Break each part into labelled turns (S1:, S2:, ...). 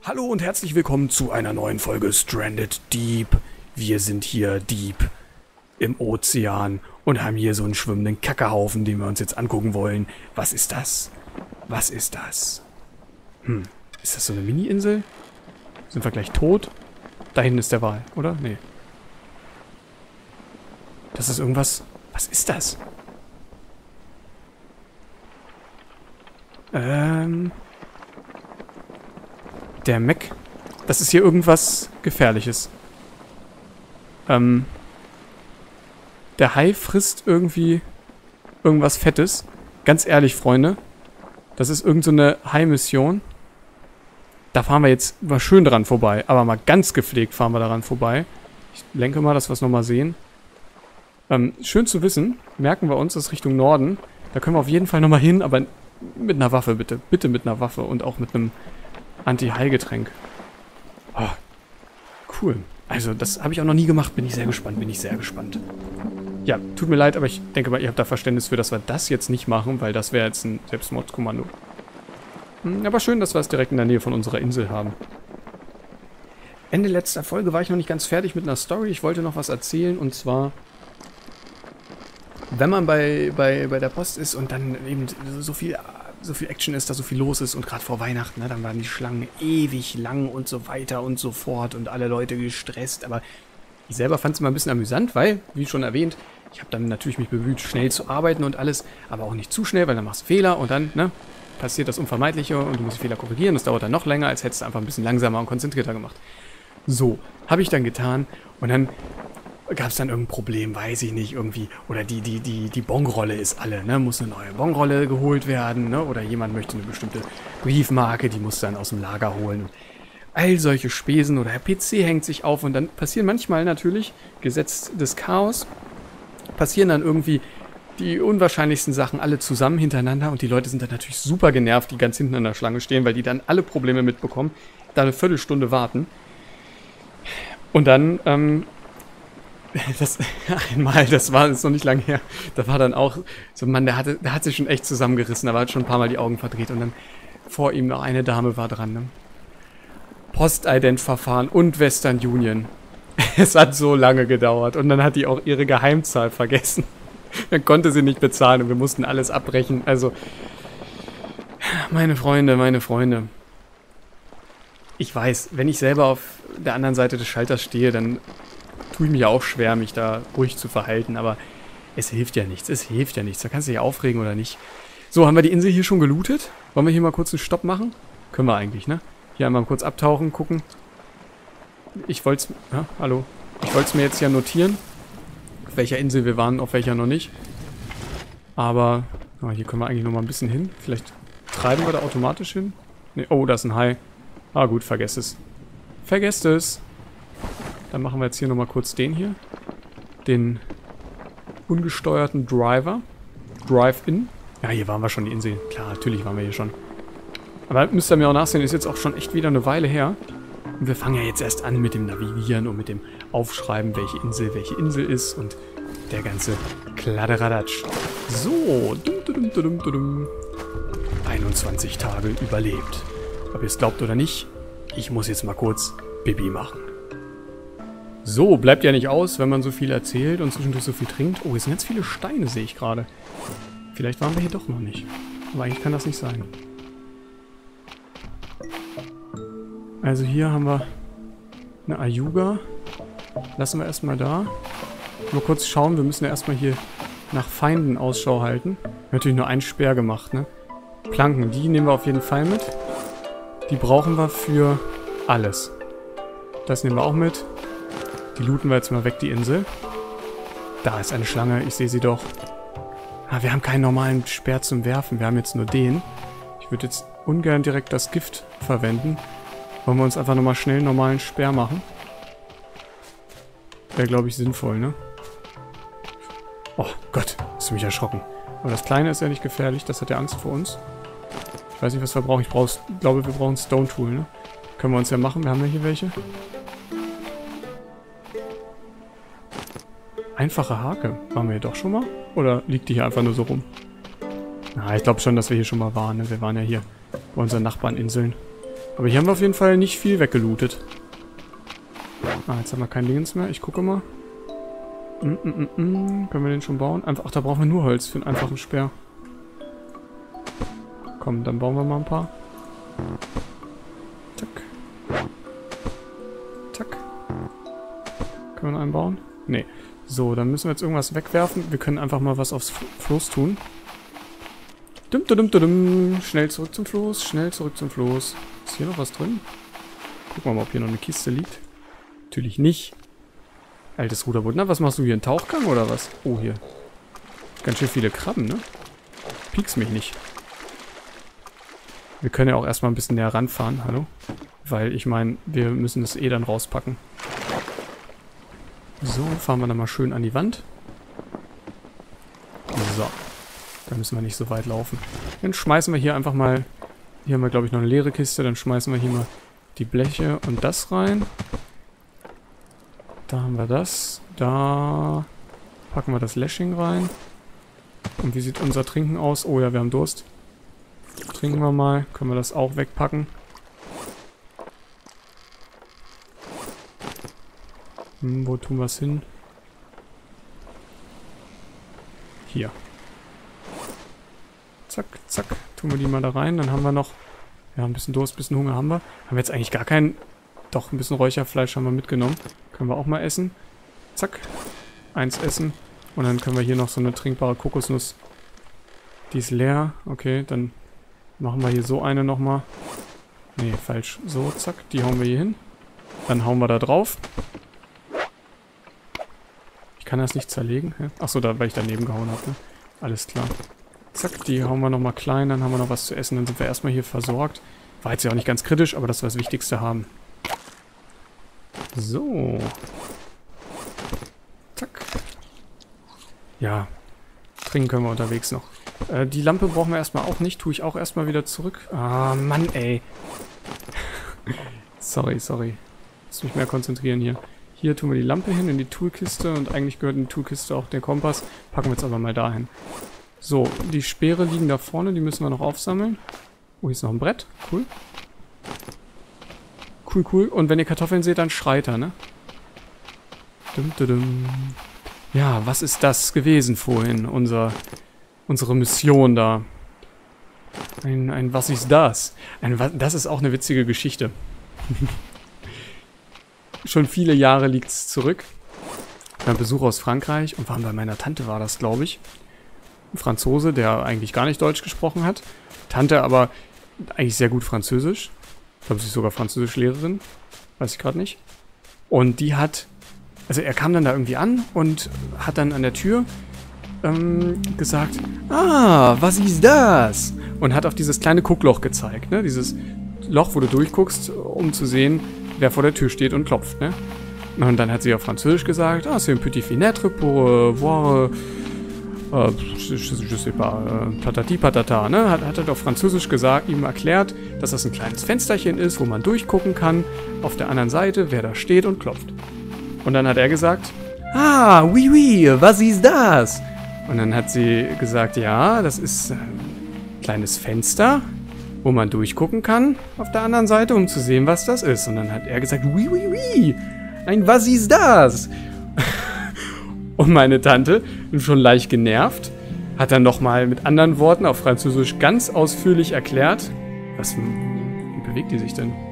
S1: Hallo und herzlich willkommen zu einer neuen Folge Stranded Deep. Wir sind hier deep im Ozean und haben hier so einen schwimmenden Kackehaufen, den wir uns jetzt angucken wollen. Was ist das? Was ist das? Ist das so eine Mini-Insel? Sind wir gleich tot? Da hinten ist der Wal, oder? Nee. Das ist irgendwas... Was ist das? Der Mech. Das ist hier irgendwas Gefährliches. Der Hai frisst irgendwie irgendwas Fettes. Ganz ehrlich, Freunde. Das ist irgend so eine Hai-Mission. Da fahren wir jetzt mal schön dran vorbei. Aber mal ganz gepflegt fahren wir daran vorbei. Ich lenke mal, dass wir es nochmal sehen. Schön zu wissen. Merken wir uns, das ist Richtung Norden. Da können wir auf jeden Fall nochmal hin, aber mit einer Waffe, bitte. Bitte mit einer Waffe und auch mit einem Anti-Hai-Getränk. Oh, cool. Also, das habe ich auch noch nie gemacht. Bin ich sehr gespannt, Ja, tut mir leid, aber ich denke mal, ihr habt da Verständnis für, dass wir das jetzt nicht machen, weil das wäre jetzt ein Selbstmordskommando. Aber schön, dass wir es direkt in der Nähe von unserer Insel haben. Ende letzter Folge war ich noch nicht ganz fertig mit einer Story. Ich wollte noch was erzählen, und zwar... Wenn man bei der Post ist und dann eben so viel Action ist, da so viel los ist und gerade vor Weihnachten, ne, dann waren die Schlangen ewig lang und so weiter und so fort und alle Leute gestresst, aber ich selber fand es immer ein bisschen amüsant, weil, wie schon erwähnt, ich habe dann natürlich mich bemüht, schnell zu arbeiten und alles, aber auch nicht zu schnell, weil dann machst du Fehler und dann, ne, passiert das Unvermeidliche und du musst die Fehler korrigieren, das dauert dann noch länger, als hättest du einfach ein bisschen langsamer und konzentrierter gemacht. So, habe ich dann getan und dann gab es dann irgendein Problem, weiß ich nicht, irgendwie. Oder die Bonrolle ist alle, ne? Muss eine neue Bonrolle geholt werden, ne? Oder jemand möchte eine bestimmte Briefmarke, die muss dann aus dem Lager holen. Und all solche Spesen oder der PC hängt sich auf und dann passieren manchmal natürlich, Gesetz des Chaos, passieren dann irgendwie die unwahrscheinlichsten Sachen alle zusammen hintereinander und die Leute sind dann natürlich super genervt, die ganz hinten an der Schlange stehen, weil die dann alle Probleme mitbekommen, da eine Viertelstunde warten. Und dann, das ist noch nicht lange her. Da war dann auch so ein Mann, der hat sich schon echt zusammengerissen, aber hat schon ein paar Mal die Augen verdreht und dann vor ihm noch eine Dame war dran, ne? Postident-Verfahren und Western Union. Es hat so lange gedauert und dann hat die auch ihre Geheimzahl vergessen. Dann konnte sie nicht bezahlen und wir mussten alles abbrechen. Also, meine Freunde. Ich weiß, wenn ich selber auf der anderen Seite des Schalters stehe, dann tue ich mich auch schwer, mich da ruhig zu verhalten, aber es hilft ja nichts, Da kannst du dich aufregen oder nicht. So, haben wir die Insel hier schon gelootet? Wollen wir hier mal kurz einen Stopp machen? Können wir eigentlich, ne? Hier einmal kurz abtauchen, gucken. Ich wollte es mir jetzt ja notieren, auf welcher Insel wir waren, auf welcher noch nicht. Aber hier können wir eigentlich noch mal ein bisschen hin. Vielleicht treiben wir da automatisch hin. Nee, oh, da ist ein Hai. Ah gut, vergesst es. Dann machen wir jetzt hier nochmal kurz den hier. Den ungesteuerten Driver. Drive-In. Ja, hier waren wir schon, die Insel. Klar, natürlich waren wir hier schon. Aber müsst ihr mir auch nachsehen, ist jetzt auch schon echt wieder eine Weile her. Und wir fangen ja jetzt erst an mit dem Navigieren und mit dem Aufschreiben, welche Insel ist und der ganze Kladderadatsch. So. 21 Tage überlebt. Ob ihr es glaubt oder nicht, ich muss jetzt mal kurz Pipi machen. So, bleibt ja nicht aus, wenn man so viel erzählt und zwischendurch so viel trinkt. Oh, hier sind jetzt viele Steine, sehe ich gerade. Vielleicht waren wir hier doch noch nicht. Aber eigentlich kann das nicht sein. Also hier haben wir eine Ayuga. Lassen wir erstmal da. Mal kurz schauen, wir müssen ja erstmal hier nach Feinden Ausschau halten. Natürlich nur einen Speer gemacht, ne? Planken, die nehmen wir auf jeden Fall mit. Die brauchen wir für alles. Das nehmen wir auch mit. Die looten wir jetzt mal weg, die Insel. Da ist eine Schlange, ich sehe sie doch. Ah, wir haben keinen normalen Speer zum Werfen, wir haben jetzt nur den. Ich würde jetzt ungern direkt das Gift verwenden. Wollen wir uns einfach nochmal schnell einen normalen Speer machen? Wäre, glaube ich, sinnvoll, ne? Oh Gott, hast du mich erschrocken. Aber das Kleine ist ja nicht gefährlich, das hat ja Angst vor uns. Ich weiß nicht, was wir brauchen. Ich glaube, wir brauchen Stone Tool, ne? Können wir uns ja machen, wir haben ja hier welche. Einfache Hake. Waren wir hier doch schon mal? Oder liegt die hier einfach nur so rum? Na, ich glaube schon, dass wir hier schon mal waren. Ne? Wir waren ja hier bei unseren Nachbarninseln. Aber hier haben wir auf jeden Fall nicht viel weggelootet. Ah, jetzt haben wir kein Dingens mehr. Ich gucke mal. Können wir den schon bauen? Ach, da brauchen wir nur Holz für einen einfachen Speer. Komm, dann bauen wir mal ein paar. Zack. Zack. Können wir noch einen bauen? Nee. So, dann müssen wir jetzt irgendwas wegwerfen. Wir können einfach mal was aufs Floß tun. Dum, dum, dum, dum. Schnell zurück zum Floß. Schnell zurück zum Floß. Ist hier noch was drin? Gucken wir mal, ob hier noch eine Kiste liegt. Natürlich nicht. Altes Ruderboot. Na, was machst du hier? Ein Tauchgang oder was? Oh, hier. Ganz schön viele Krabben, ne? Piekst mich nicht. Wir können ja auch erstmal ein bisschen näher ranfahren. Hallo? Weil, ich meine, wir müssen das eh dann rauspacken. So, fahren wir dann mal schön an die Wand. So. Da müssen wir nicht so weit laufen. Dann schmeißen wir hier einfach mal... Hier haben wir, glaube ich, noch eine leere Kiste. Dann schmeißen wir hier mal die Bleche und das rein. Da haben wir das. Da packen wir das Lashing rein. Und wie sieht unser Trinken aus? Oh ja, wir haben Durst. Trinken wir mal. Können wir das auch wegpacken. Wo tun wir es hin? Hier. Zack, zack. Tun wir die mal da rein. Dann haben wir noch... Ja, ein bisschen Durst, ein bisschen Hunger haben wir. Haben wir jetzt eigentlich gar keinen... Doch, ein bisschen Räucherfleisch haben wir mitgenommen. Können wir auch mal essen. Zack. 1 essen. Und dann können wir hier noch so eine trinkbare Kokosnuss. Die ist leer. Okay, dann machen wir hier so eine nochmal. Nee, falsch. So, zack. Die hauen wir hier hin. Dann hauen wir da drauf. Ich kann das nicht zerlegen. Achso, da, weil ich daneben gehauen habe. Ne? Alles klar. Zack, die hauen wir nochmal klein. Dann haben wir noch was zu essen. Dann sind wir erstmal hier versorgt. War jetzt ja auch nicht ganz kritisch, aber das wir das Wichtigste haben. So. Zack. Ja. Trinken können wir unterwegs noch. Die Lampe brauchen wir erstmal auch nicht. Tue ich auch erstmal wieder zurück. Ah, Mann, ey. Sorry. Muss mich mehr konzentrieren hier. Hier tun wir die Lampe hin in die Toolkiste. Und eigentlich gehört in die Toolkiste auch der Kompass. Packen wir jetzt aber mal dahin. So, die Speere liegen da vorne. Die müssen wir noch aufsammeln. Oh, hier ist noch ein Brett. Cool. Cool. Und wenn ihr Kartoffeln seht, dann schreit er, ne? Ja, was ist das gewesen vorhin? Unsere Mission da. Was ist das? Das ist auch eine witzige Geschichte. Schon viele Jahre liegt es zurück. Ein Besuch aus Frankreich und waren bei meiner Tante, war das, glaube ich. Ein Franzose, der eigentlich gar nicht Deutsch gesprochen hat. Tante aber eigentlich sehr gut Französisch. Ich glaube, sie ist sogar Französischlehrerin. Weiß ich gerade nicht. Und die hat... Also er kam dann da irgendwie an und hat dann an der Tür gesagt, ah, was ist das? Und hat auf dieses kleine Guckloch gezeigt, ne? Dieses Loch, wo du durchguckst, um zu sehen, wer vor der Tür steht und klopft, ne? Und dann hat sie auf Französisch gesagt, ah, c'est un petit fenêtre pour voir, je sais pas, patati patata, ne? Hat er auf Französisch gesagt, ihm erklärt, dass das ein kleines Fensterchen ist, wo man durchgucken kann, auf der anderen Seite, wer da steht und klopft. Und dann hat er gesagt, ah, oui, was ist das? Und dann hat sie gesagt, ja, das ist ein kleines Fenster, wo man durchgucken kann auf der anderen Seite, um zu sehen, was das ist. Und dann hat er gesagt, oui, ein was ist das? Und meine Tante, schon leicht genervt, hat dann nochmal mit anderen Worten auf Französisch ganz ausführlich erklärt, wie bewegt die sich denn?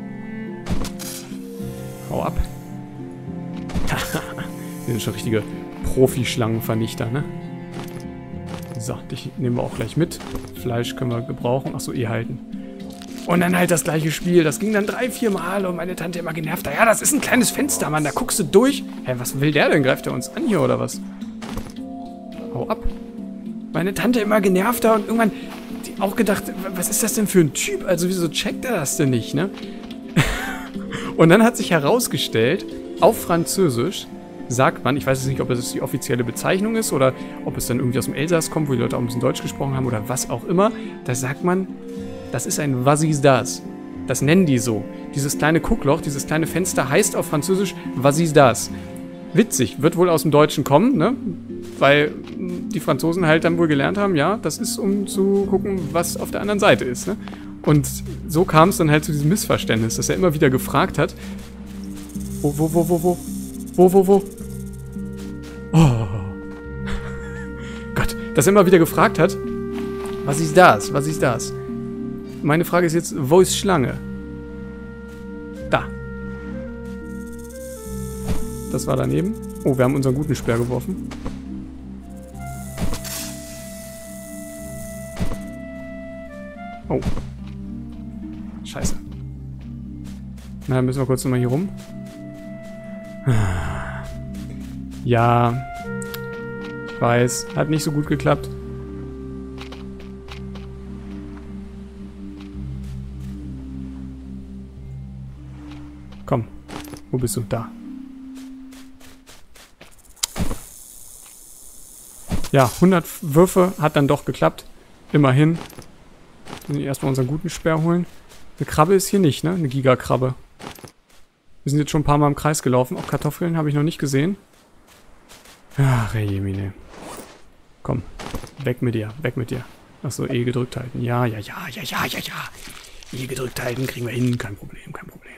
S1: Hau ab. Die sind schon richtige Profi-Schlangenvernichter, ne? So, dich nehmen wir auch gleich mit. Fleisch können wir gebrauchen. Achso, halten. Und dann halt das gleiche Spiel. Das ging dann 3-4 Mal und meine Tante immer genervt. Ja, das ist ein kleines Fenster, Mann. Da guckst du durch. Hä, was will der denn? Greift er uns an hier oder was? Hau ab. Meine Tante immer genervter und irgendwann auch gedacht, was ist das denn für ein Typ? Also wieso checkt er das denn nicht, ne? Und dann hat sich herausgestellt, auf Französisch sagt man, ich weiß jetzt nicht, ob das die offizielle Bezeichnung ist oder ob es dann irgendwie aus dem Elsass kommt, wo die Leute auch ein bisschen Deutsch gesprochen haben oder was auch immer, da sagt man, das ist ein was ist das? Das nennen die so. Dieses kleine Guckloch, dieses kleine Fenster heißt auf Französisch was ist das? Witzig, wird wohl aus dem Deutschen kommen, ne? Weil die Franzosen halt dann wohl gelernt haben, ja, das ist, um zu gucken, was auf der anderen Seite ist, ne? Und so kam es dann halt zu diesem Missverständnis, dass er immer wieder gefragt hat, wo? Oh. Gott, dass er immer wieder gefragt hat, was ist das? Was ist das? Meine Frage ist jetzt, wo ist Schlange? Da. Das war daneben. Oh, wir haben unseren guten Speer geworfen. Oh. Scheiße. Na, dann müssen wir kurz nochmal hier rum. Ja. Ich weiß. Hat nicht so gut geklappt. Komm. Wo bist du? Da. Ja, 100 Würfe hat dann doch geklappt. Immerhin. Erstmal unseren guten Speer holen. Eine Krabbe ist hier nicht, ne? Eine Gigakrabbe. Wir sind jetzt schon ein paar Mal im Kreis gelaufen. Auch Kartoffeln habe ich noch nicht gesehen. Ach, Jemine. Komm. Weg mit dir. Weg mit dir. Achso, E gedrückt halten. Ja. E gedrückt halten. Kriegen wir hin. Kein Problem, kein Problem.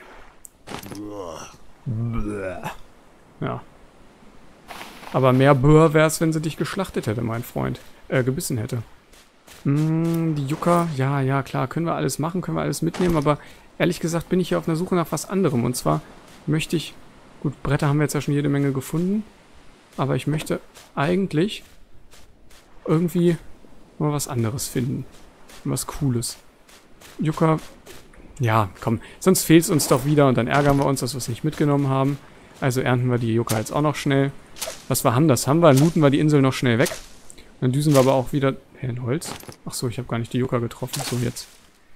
S1: Ja. Aber mehr Böhr wäre es, wenn sie dich geschlachtet hätte, mein Freund. Gebissen hätte. Die Yucca, ja, klar, können wir alles machen, können wir alles mitnehmen, aber ehrlich gesagt bin ich hier auf einer Suche nach was anderem. Und zwar möchte ich, gut, Bretter haben wir jetzt ja schon jede Menge gefunden, aber ich möchte eigentlich irgendwie mal was anderes finden. Was Cooles. Yucca, ja, komm, sonst fehlt es uns doch wieder und dann ärgern wir uns, dass wir es nicht mitgenommen haben. Also ernten wir die Yucca jetzt auch noch schnell. Was wir haben, das haben wir, dann looten wir die Insel noch schnell weg. Dann düsen wir aber auch wieder... ein Holz? Achso, ich habe gar nicht die Yucca getroffen. So, jetzt.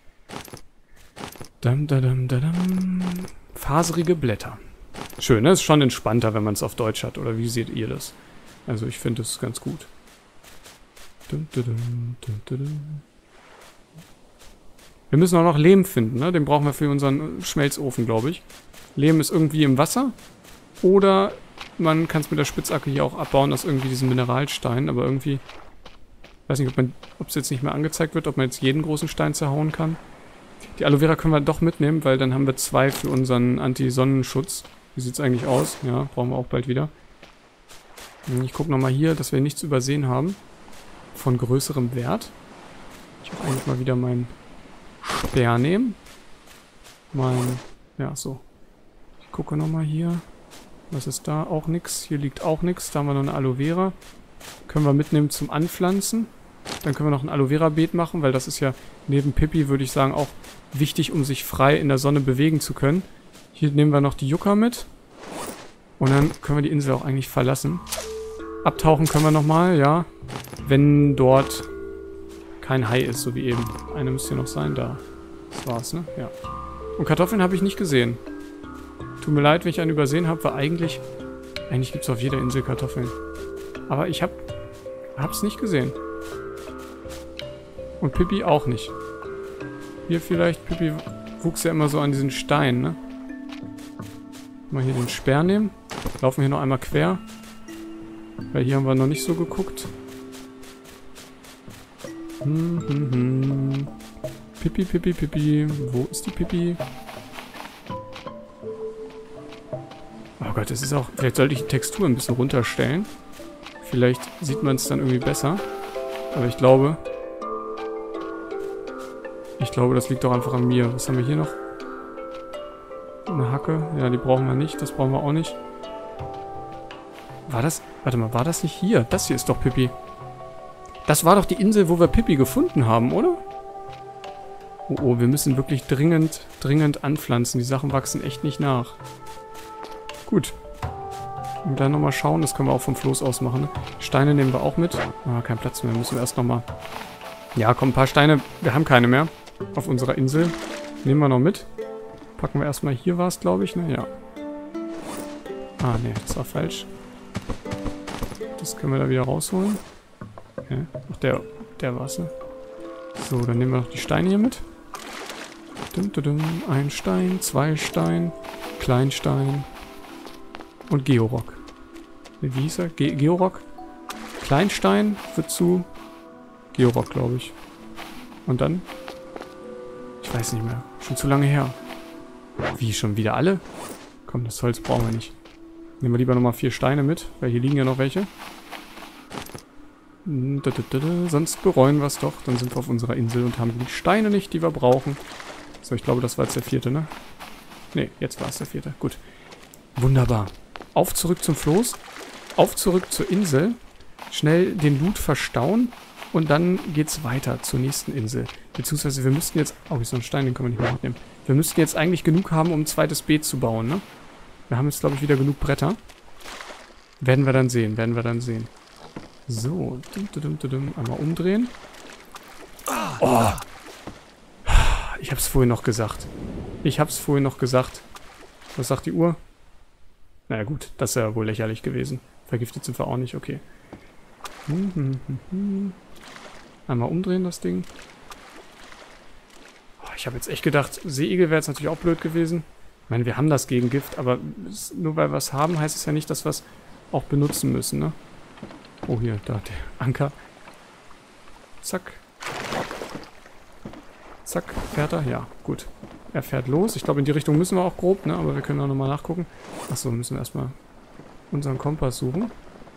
S1: Faserige Blätter. Schön, ne? Ist schon entspannter, wenn man es auf Deutsch hat. Oder wie seht ihr das? Also, ich finde es ganz gut. Wir müssen auch noch Lehm finden, ne? Den brauchen wir für unseren Schmelzofen, glaube ich. Lehm ist irgendwie im Wasser. Oder man kann es mit der Spitzhacke hier auch abbauen aus irgendwie diesen Mineralstein. Aber irgendwie... Ich weiß nicht, ob es jetzt nicht mehr angezeigt wird, ob man jetzt jeden großen Stein zerhauen kann. Die Aloe Vera können wir doch mitnehmen, weil dann haben wir 2 für unseren Anti-Sonnenschutz. Wie sieht es eigentlich aus? Ja, brauchen wir auch bald wieder. Ich gucke nochmal hier, dass wir nichts übersehen haben. Von größerem Wert. Ich will eigentlich mal wieder meinen Speer nehmen. Ja, so. Ich gucke nochmal hier. Was ist da? Auch nichts. Hier liegt auch nichts. Da haben wir noch eine Aloe Vera. Können wir mitnehmen zum Anpflanzen. Dann können wir noch ein Aloe Vera Beet machen, weil das ist ja neben Pippi, würde ich sagen, auch wichtig, um sich frei in der Sonne bewegen zu können. Hier nehmen wir noch die Yucca mit. Und dann können wir die Insel auch eigentlich verlassen. Abtauchen können wir nochmal, ja. Wenn dort kein Hai ist, so wie eben. Eine müsste hier noch sein, da. Das war's, ne? Ja. Und Kartoffeln habe ich nicht gesehen. Tut mir leid, wenn ich einen übersehen habe, weil eigentlich gibt es auf jeder Insel Kartoffeln. Aber ich hab's nicht gesehen. Und Pippi auch nicht. Hier vielleicht, Pippi wuchs ja immer so an diesen Steinen, ne? Mal hier den Speer nehmen. Laufen hier noch einmal quer. Weil hier haben wir noch nicht so geguckt. Pippi. Wo ist die Pippi? Oh Gott, das ist auch... Vielleicht sollte ich die Textur ein bisschen runterstellen. Vielleicht sieht man es dann irgendwie besser. Aber ich glaube, das liegt doch einfach an mir. Was haben wir hier noch? Eine Hacke. Ja, die brauchen wir nicht. Das brauchen wir auch nicht. War das... Warte mal, war das nicht hier? Das hier ist doch Pippi. Das war doch die Insel, wo wir Pippi gefunden haben, oder? Oh, wir müssen wirklich dringend anpflanzen. Die Sachen wachsen echt nicht nach. Gut. Und dann nochmal schauen. Das können wir auch vom Floß aus machen. Ne? Steine nehmen wir auch mit. Ah, kein Platz mehr. Müssen wir erst nochmal... Ja, komm, ein paar Steine. Wir haben keine mehr auf unserer Insel. Nehmen wir noch mit. Packen wir erstmal hier, war es, glaube ich, ne? Ja. Ah, ne, das war falsch. Das können wir da wieder rausholen. Okay. Ach, der war's, ne? So, dann nehmen wir noch die Steine hier mit. Ein Stein, 2 Stein, Kleinstein und Georock. Wie hieß er? Georock? Kleinstein wird zu Georock, glaube ich. Und dann? Ich weiß nicht mehr. Schon zu lange her. Wie, schon wieder alle? Komm, das Holz brauchen wir nicht. Nehmen wir lieber nochmal 4 Steine mit, weil hier liegen ja noch welche. Sonst bereuen wir es doch. Dann sind wir auf unserer Insel und haben die Steine nicht, die wir brauchen. So, ich glaube, das war jetzt der 4., ne? Ne, jetzt war es der 4. Gut. Wunderbar. Auf zurück zum Floß. Auf zurück zur Insel. Schnell den Loot verstauen. Und dann geht's weiter zur nächsten Insel. Beziehungsweise wir müssten jetzt... Oh, hier ist noch ein Stein, den können wir nicht mehr mitnehmen. Wir müssten jetzt eigentlich genug haben, um ein zweites Beet zu bauen, ne? Wir haben jetzt, glaube ich, wieder genug Bretter. Werden wir dann sehen, So. Einmal umdrehen. Oh! Ich hab's vorhin noch gesagt. Was sagt die Uhr? Naja gut, das ist ja wohl lächerlich gewesen. Vergiftet sind wir auch nicht, okay. Einmal umdrehen das Ding. Oh, ich habe jetzt echt gedacht, Seeigel wäre jetzt natürlich auch blöd gewesen. Ich meine, wir haben das Gegengift, aber nur weil wir es haben, heißt es ja nicht, dass wir es auch benutzen müssen, ne? Oh, hier, da, der Anker. Zack. Zack, fährt er? Ja, gut. Er fährt los. Ich glaube, in die Richtung müssen wir auch grob, ne? Aber wir können auch nochmal nachgucken. Achso, müssen wir erstmal unseren Kompass suchen.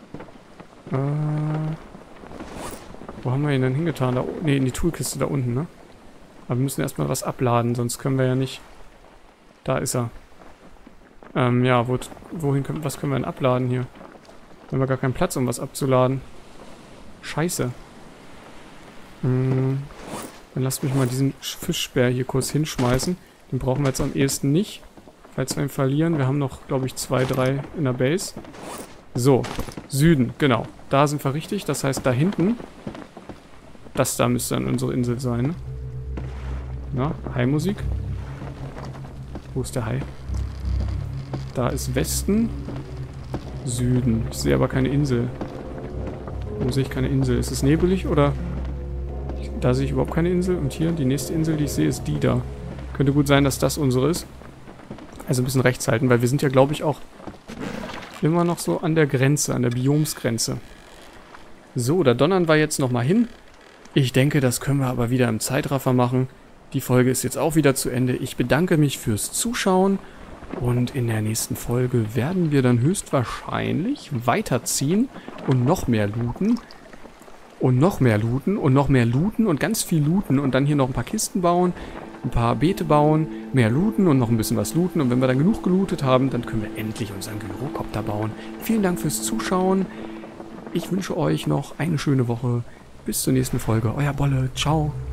S1: Wo haben wir ihn denn hingetan? Da, ne, in die Toolkiste da unten, ne? Aber wir müssen erstmal was abladen, sonst können wir ja nicht... Da ist er. Ja, wohin können, was können wir denn abladen hier? Da haben wir gar keinen Platz, um was abzuladen. Scheiße. Dann lasst mich mal diesen Fischspeer hier kurz hinschmeißen. Den brauchen wir jetzt am ehesten nicht. Falls wir ihn verlieren. Wir haben noch, glaube ich, 2, 3 in der Base. So. Süden, genau. Da sind wir richtig. Das heißt, da hinten. Das da müsste dann unsere Insel sein, ne? Na, Hai-Musik. Wo ist der Hai? Da ist Westen. Süden. Ich sehe aber keine Insel. Wo sehe ich keine Insel? Ist es nebelig oder... Da sehe ich überhaupt keine Insel. Und hier, die nächste Insel, die ich sehe, ist die da. Könnte gut sein, dass das unsere ist. Also ein bisschen rechts halten, weil wir sind ja, glaube ich, auch immer noch so an der Grenze, an der Biomsgrenze. So, da donnern wir jetzt nochmal hin. Ich denke, das können wir aber wieder im Zeitraffer machen. Die Folge ist jetzt auch wieder zu Ende. Ich bedanke mich fürs Zuschauen. Und in der nächsten Folge werden wir dann höchstwahrscheinlich weiterziehen und noch mehr looten. Und noch mehr looten und noch mehr looten und ganz viel looten und dann hier noch ein paar Kisten bauen, ein paar Beete bauen, mehr looten und noch ein bisschen was looten. Und wenn wir dann genug gelootet haben, dann können wir endlich unseren Gyrocopter bauen. Vielen Dank fürs Zuschauen. Ich wünsche euch noch eine schöne Woche. Bis zur nächsten Folge. Euer Bolle. Ciao.